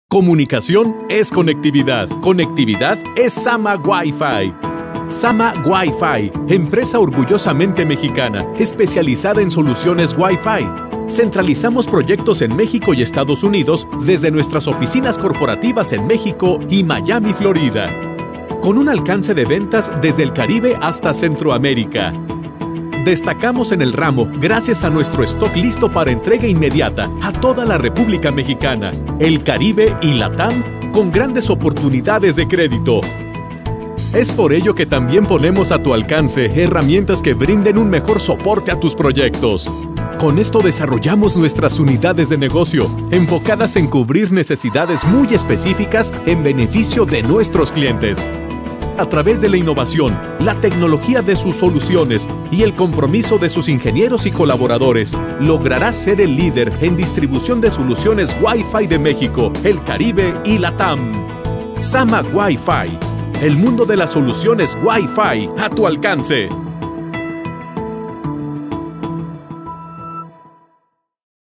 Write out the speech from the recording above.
Comunicación es conectividad. Conectividad es Sama Wi-Fi. Sama Wi-Fi, empresa orgullosamente mexicana, especializada en soluciones Wi-Fi. Centralizamos proyectos en México y Estados Unidos desde nuestras oficinas corporativas en México y Miami, Florida. Con un alcance de ventas desde el Caribe hasta Centroamérica. Destacamos en el ramo gracias a nuestro stock listo para entrega inmediata a toda la República Mexicana, el Caribe y LATAM con grandes oportunidades de crédito. Es por ello que también ponemos a tu alcance herramientas que brinden un mejor soporte a tus proyectos. Con esto desarrollamos nuestras unidades de negocio, enfocadas en cubrir necesidades muy específicas en beneficio de nuestros clientes. A través de la innovación, la tecnología de sus soluciones y el compromiso de sus ingenieros y colaboradores, lograrás ser el líder en distribución de soluciones Wi-Fi de México, el Caribe y LATAM. Sama Wi-Fi, el mundo de las soluciones Wi-Fi a tu alcance.